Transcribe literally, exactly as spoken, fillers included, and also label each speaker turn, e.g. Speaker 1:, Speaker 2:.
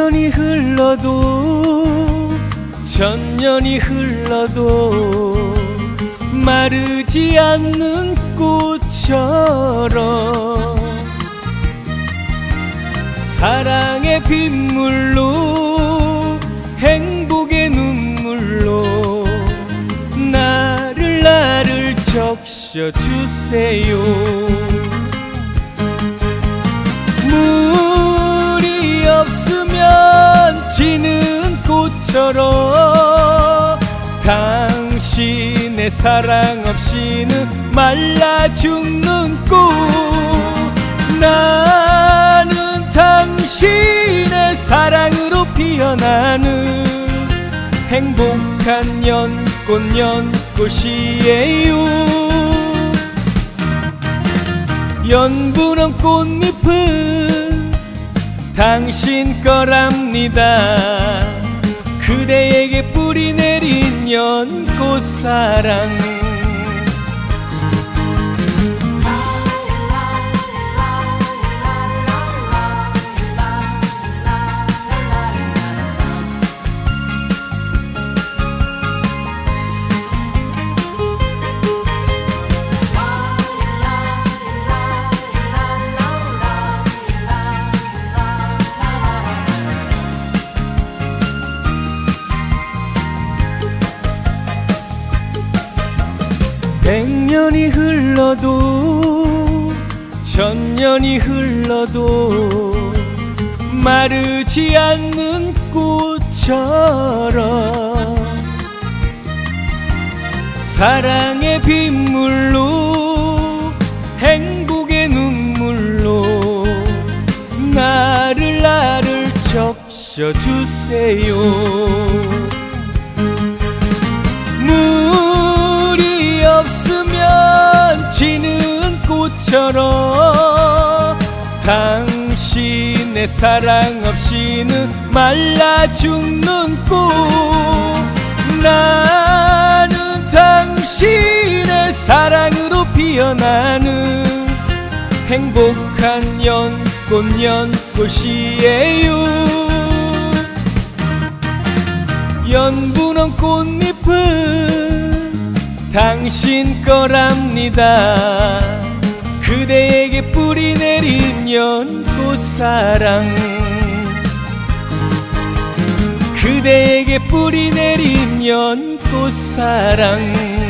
Speaker 1: 년이 흘러도 천년이 흘러도 마르지 않는 꽃처럼 사랑의 빗물로 행복의 눈물로 나를 나를 적셔주세요. 물이 없으면 지는 꽃처럼 당신의 사랑 없이는 말라 죽는 꽃. 나는 당신의 사랑으로 피어나는 행복한 연꽃 연꽃이에요. 연분홍 꽃잎은 당신 거랍니다. 그대에게 뿌리 내린 연꽃사랑. 백년이 흘러도 천년이 흘러도 마르지 않는 꽃처럼 사랑의 빗물로 행복의 눈물로 나를 나를 적셔주세요. 물이 없으면 지는 꽃처럼 당신의 사랑 없이는 말라 죽는 꽃. 나는 당신의 사랑으로 피어나는 행복한 연꽃 연꽃이에요. 연분홍 꽃잎은 당신 거랍니다. 그대에게 뿌리 내린 연꽃사랑. 그대에게 뿌리 내린 연꽃사랑.